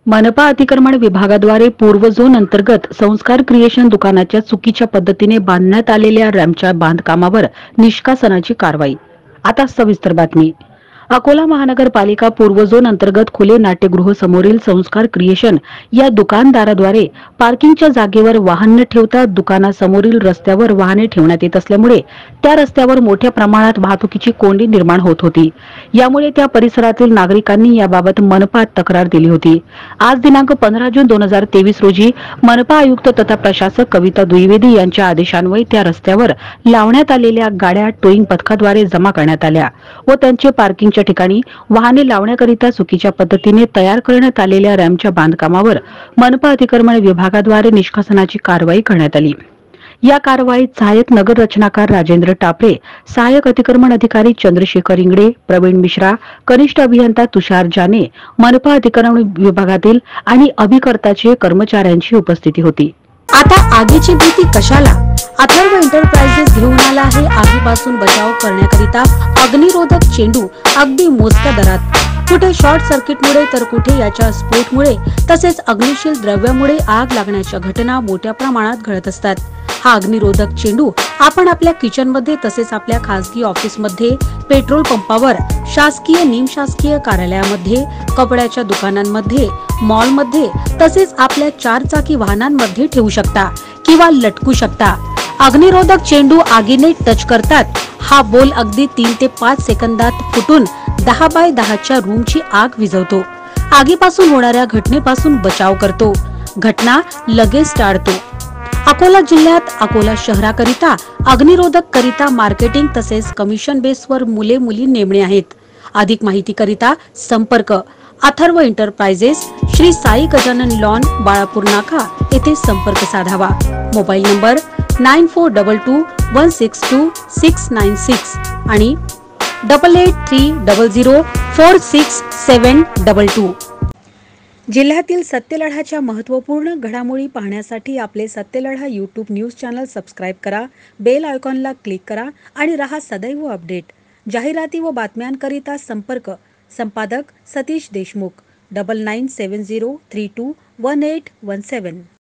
मनपा अतिक्रमण विभागाद्वारे पूर्व झोन अंतर्गत संस्कार क्रिएशन दुकानाच्या चुकीच्या पद्धतीने बांधण्यात आलेल्या रॅम्पच्या बांधकामावर निष्कासनाची कारवाई। आता सविस्तर बातमी। अकोला महानगरपालिका पूर्व झोन अंतर्गत खुले नाट्यगृह समोरील संस्कार क्रिएशन या दुकानदाराद्वारे पार्किंगच्या जागेवर वाहन न ठेवता दुकानासमोरील रस्त्यावर वाहने ठेवण्यात येत असल्यामुळे त्या रस्त्यावर मोठ्या प्रमाणात वाहतुकीची कोंडी निर्माण होत होती। यामुळे त्या परिसरातील नागरिकांनी याबाबत मनपात तक्रार दिली होती। आज दिनांक 15 जून 2023 रोजी मनपा आयुक्त तथा प्रशासक कविता द्विवेदी यांच्या आदेशान्वये त्या रस्त्यावर लावण्यात आलेल्या गाड्या टोईंग पथकाद्वारे जमा करण्यात आल्या व त्यांचे पार्किंगच्या ठिकाणी वाहने लावण्याकरिता चुकीच्या पद्धतीने तयार करण्यात आलेल्या रॅम्पच्या बांधकामावर मनपा अतिक्रमण विभागाद्वारे निष्कासनाची कारवाई करण्यात आली। या कारवाईत सहाय्यक नगर रचनाकार राजेंद्र टापरे, सहाय्यक अतिक्रमण अधिकारी चंद्रशेखर इंगडे, प्रवीण मिश्रा, कनिष्ठ अभियंता तुषार जाने, मनपा अतिक्रमण विभागातील आणि अभिकर्ताचे कर्मचाऱ्यांची उपस्थिती होती। आता आगीची भीती कशाला? अथर्व एंटरप्राइजेस घेऊन आला आहे आगीपासून बचाव करण्याकरिता अग्निरोधक चेंडू अगदी मोजक्या दरात। कुठे शॉर्ट सर्किटमुळे तर कुठे याच्या स्फोटमुळे तसेच अग्निशील द्रव्यामुळे आग लागण्याच्या घटना मोठ्या प्रमाणात घडत असतात। हा अग्निरोधक चेंडू आपण आपल्या किचनमध्ये तसेच आपल्या खासगी ऑफिसमध्ये, पेट्रोल पंपावर, शासकीय निमशासकीय कार्यालयामध्ये, कपड्याच्या दुकानांमध्ये, मॉलमध्ये तसेच आपल्या 4 चाकी वाहनांमध्ये ठेवू शकता किंवा लटकू शकता। अग्निरोधक चेंडू आगीने टच करतात हा बोल अगदी 3 ते 5 सेकंदात फुटून 10 बाय 10च्या रूमची आग विझवतो। आगीपासून होणाऱ्या घटनेपासून बचाव करतो, घटना लगेच टाळतो। अकोला जिल्ह्यात अकोला शहराकरिता अग्निरोधक करिता मार्केटिंग तसेच कमिशन बेसवर मुले मुली नेमणे आहेत। अधिक माहिती करिता संपर्क अथर्व एंटरप्राइजेस, श्री साई गजानन लॉन, बाळापूर नाका येथे संपर्क साधावा। मोबाईल नंबर 9422162696 आणि 8830046722। जिल्ह्यातील सत्यलढाच्या महत्त्वपूर्ण घडामोडी पाहण्यासाठी आपले Satyaladha YouTube news channel subscribe करा, बेल आयकॉनला क्लिक करा आणि रहा सदैव अपडेट। जाहिराती व बातम्यांकरिता संपर्क संपादक सतीश देशमुख 9970321817।